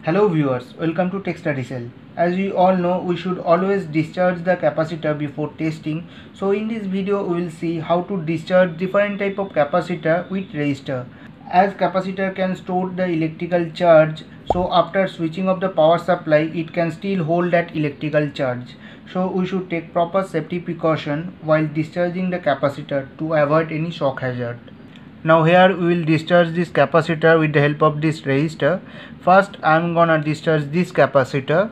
Hello viewers, welcome to Tech Study Cell. As we all know, we should always discharge the capacitor before testing. So in this video, we will see how to discharge different type of capacitor with resistor. As capacitor can store the electrical charge, so after switching off the power supply, it can still hold that electrical charge. So we should take proper safety precaution while discharging the capacitor to avoid any shock hazard. Now here we will discharge this capacitor with the help of this resistor. First I am gonna discharge this capacitor.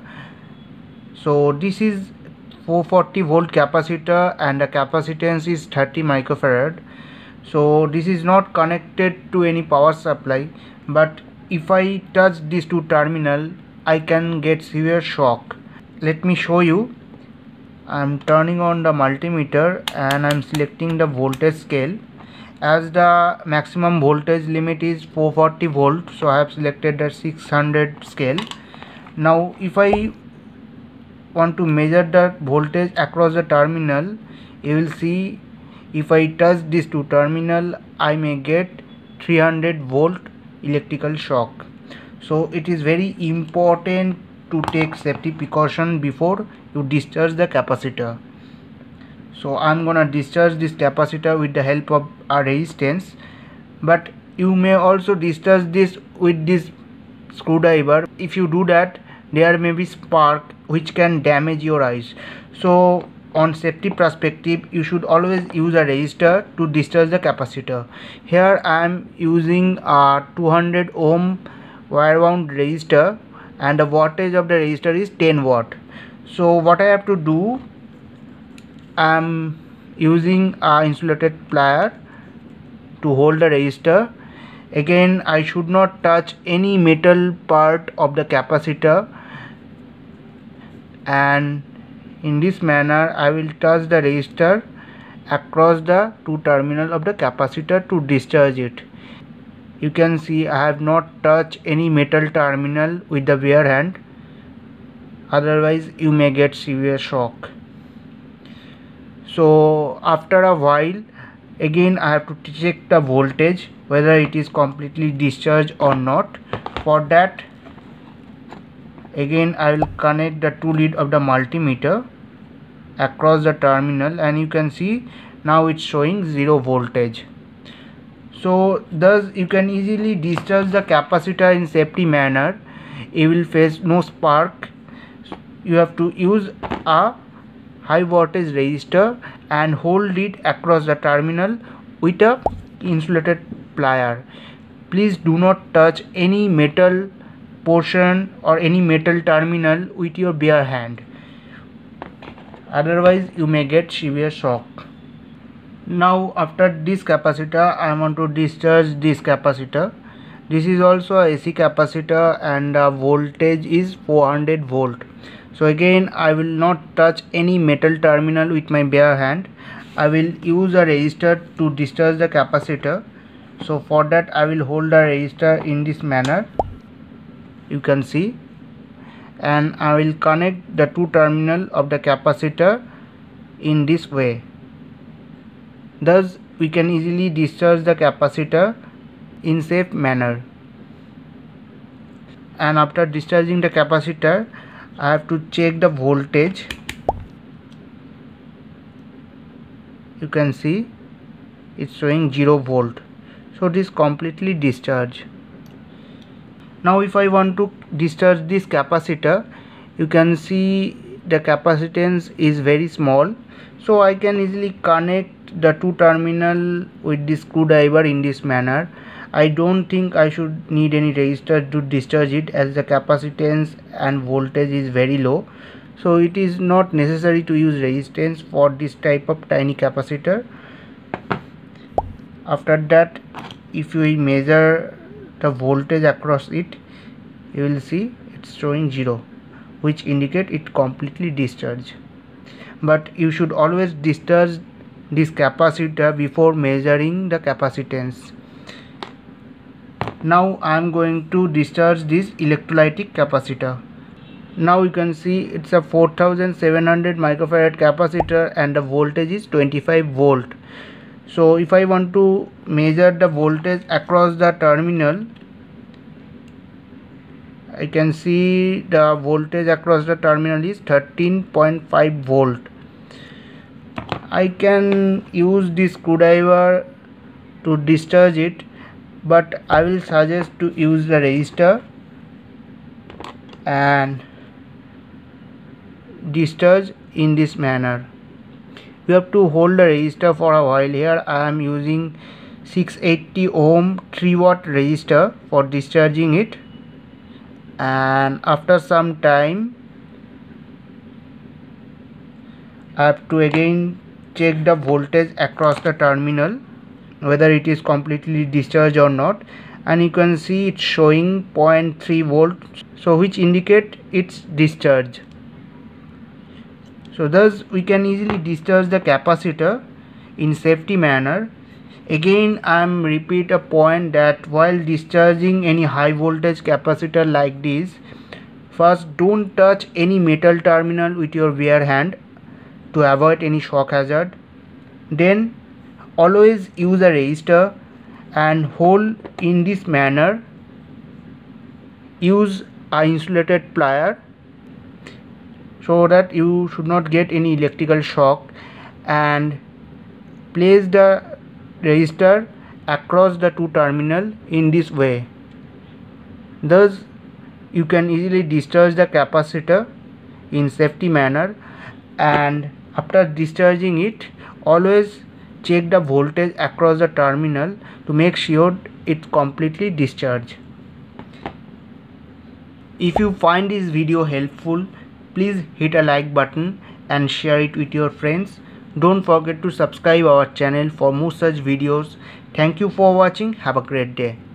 So this is 440 volt capacitor and the capacitance is 30 microfarad. So this is not connected to any power supply, but if I touch these two terminal I can get severe shock. Let me show you. I am turning on the multimeter and I am selecting the voltage scale. As the maximum voltage limit is 440 volt, so I have selected the 600 scale. Now if I want to measure the voltage across the terminal, you will see if I touch these two terminal I may get 300 volt electrical shock. So it is very important to take safety precaution before you discharge the capacitor. So I'm gonna discharge this capacitor with the help of a resistance, but you may also discharge this with this screwdriver. If you do that, there may be spark which can damage your eyes. So on safety perspective, you should always use a resistor to discharge the capacitor. Here I am using a 200 ohm wire wound resistor and the wattage of the resistor is 10 watt. So what I have to do, I am using a insulated plier to hold the resistor. Again, I should not touch any metal part of the capacitor, and in this manner I will touch the resistor across the two terminals of the capacitor to discharge it. You can see I have not touched any metal terminal with the bare hand, otherwise you may get severe shock. So after a while, again I have to check the voltage whether it is completely discharged or not. For that, again I will connect the two lead of the multimeter across the terminal, and you can see now it's showing 0 voltage. So thus you can easily discharge the capacitor in safety manner. You will face no spark. You have to use a high voltage resistor and hold it across the terminal with a insulated plier. Please do not touch any metal portion or any metal terminal with your bare hand, otherwise you may get severe shock. Now after this capacitor, I want to discharge this capacitor. This is also a AC capacitor and the voltage is 400 volt. So again I will not touch any metal terminal with my bare hand. I will use a resistor to discharge the capacitor. So for that I will hold the resistor in this manner, you can see, and I will connect the two terminals of the capacitor in this way. Thus we can easily discharge the capacitor in safe manner. And after discharging the capacitor, I have to check the voltage. You can see it's showing 0 volt. So it is completely discharged. Now if I want to discharge this capacitor, you can see the capacitance is very small. So I can easily connect the two terminal with this screwdriver in this manner. I don't think I should need any resistor to discharge it, as the capacitance and voltage is very low. So it is not necessary to use resistance for this type of tiny capacitor. After that, if we measure the voltage across it, you will see it's showing 0, which indicate it completely discharged. But you should always discharge this capacitor before measuring the capacitance. Now I am going to discharge this electrolytic capacitor. Now you can see it's a 4700 microfarad capacitor and the voltage is 25 volt. So if I want to measure the voltage across the terminal, I can see the voltage across the terminal is 13.5 volt. I can use this screwdriver to discharge it, but I will suggest to use the resistor and discharge in this manner. You have to hold the resistor for a while. Here I am using 680 ohm 3 watt resistor for discharging it, and after some time I have to again check the voltage across the terminal whether it is completely discharged or not, and you can see it's showing 0.3 volts, so which indicate it's discharged. So thus we can easily discharge the capacitor in safety manner. Again I am repeat a point that while discharging any high voltage capacitor like this, first don't touch any metal terminal with your bare hand to avoid any shock hazard. Then always use a resistor and hold in this manner. Use a insulated plier so that you should not get any electrical shock, and place the resistor across the two terminals in this way. Thus you can easily discharge the capacitor in safety manner, and after discharging it always check the voltage across the terminal to make sure it's completely discharged. If you find this video helpful, please hit a like button and share it with your friends. Don't forget to subscribe our channel for more such videos. Thank you for watching. Have a great day.